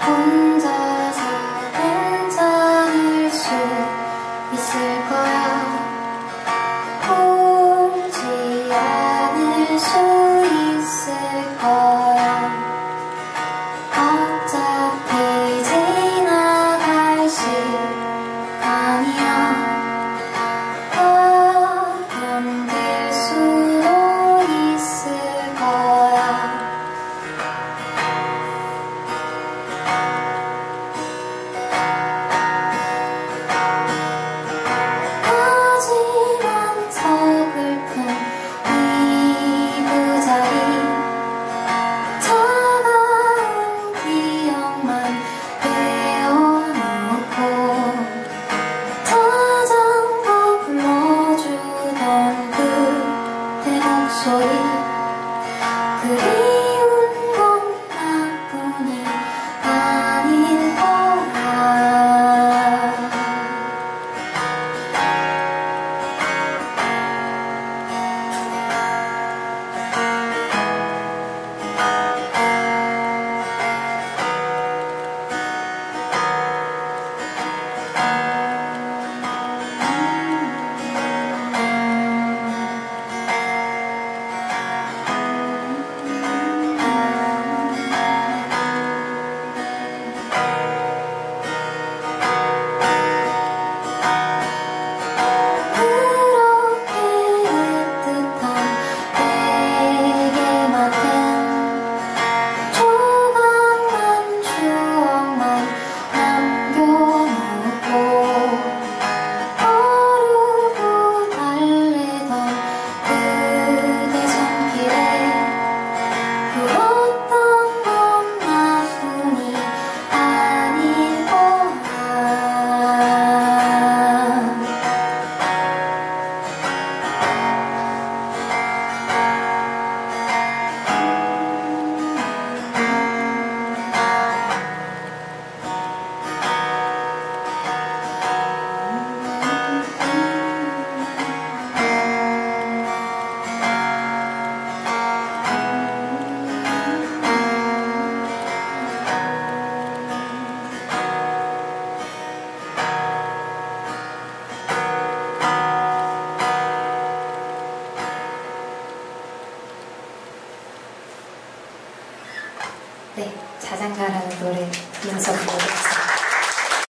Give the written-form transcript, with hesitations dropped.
혼자서 괜찮을 수 있을 거야. 울지 않을 수 있을 거야. 어차피 지나갈 시간이야. 더 견딜 수도 있을 거야. 하지만 서글픈 이 무자리, 차가운 기억만 되어놓고 자장가 불러주던 그대 목소리, 그리운 건 나뿐이 아닐 거야. 네, 자장가라는 노래 들려서 부르겠습니다.